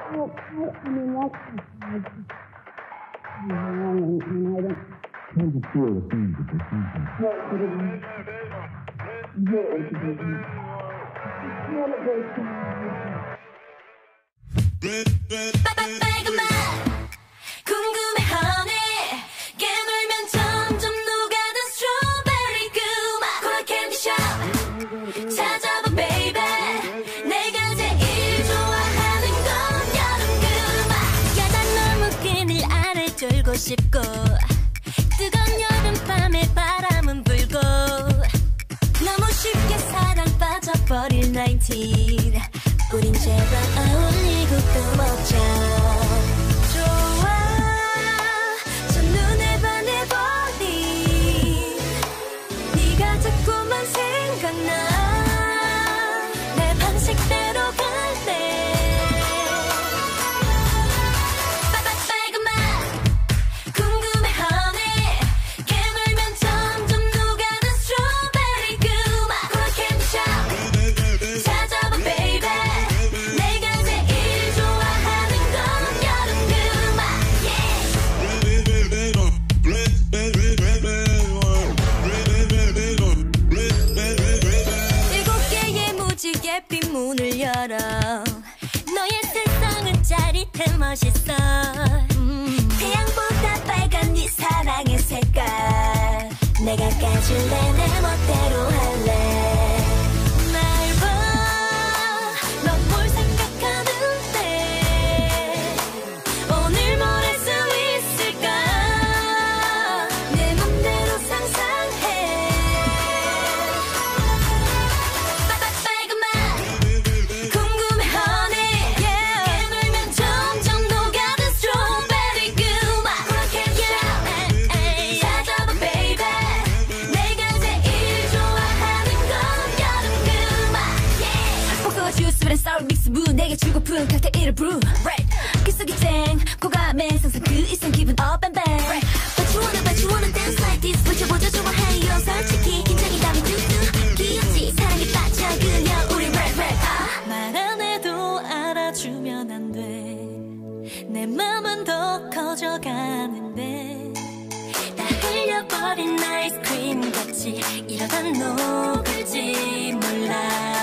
Tend to feel the things that they 빨간맛 궁금해하네 깨물면 점점 녹아든 스트로베리 그맛 코라 캔디숍 찾아봐 baby 내가 제일 좋아하는 건 여름 그맛 야단 너무 끈을 안을 졸고 싶고 뜨거운 여름밤에 바람은 불고 너무 쉽게 사랑 빠져버릴 19 우린 제발 어울리고 또 먹자 좋아 저 눈에 반해버린 네가 자꾸만 생각나 내 방식대로 갈래 빨간맛 궁금해하네 깨물면 점점 녹아든 스트로베리 그맛 코라 캔디숍 찾아봐 baby 내가 제일 좋아하는 건 여름 그맛 일곱 개의 무지개 빗문을 열어 너의 세상은 짜릿해 멋있어 태양보다 빨간 네 사랑의 색깔 내가 까줄래 내 멋대로 할래 날 봐 너 뭘 생각하는데 오늘 뭘 할 수 있을까 내 맘대로 상상해 빨간맛 궁금해하네 깨물면 점점 녹아든 스트로베리 그맛 코라 캔디숍 찾아봐 baby 내가 제일 좋아하는 건 여름 그맛 포카와 주스 브랜 사워 믹스 부 내게 주고픈 칵테일을 brew 기속이 쨍 고감에 상상 그 이상 기분 up and back but you wanna dance like this 보자 좋아해요 솔직히 긴장이라면 뚝뚝 귀엽지 사랑에 빠져 그냥 우리 rap 말 안 해도 알아주면 안 돼 내 맘은 더 커져가는데 다 흘려버린 아이스크림 같이 이러다 녹을지 몰라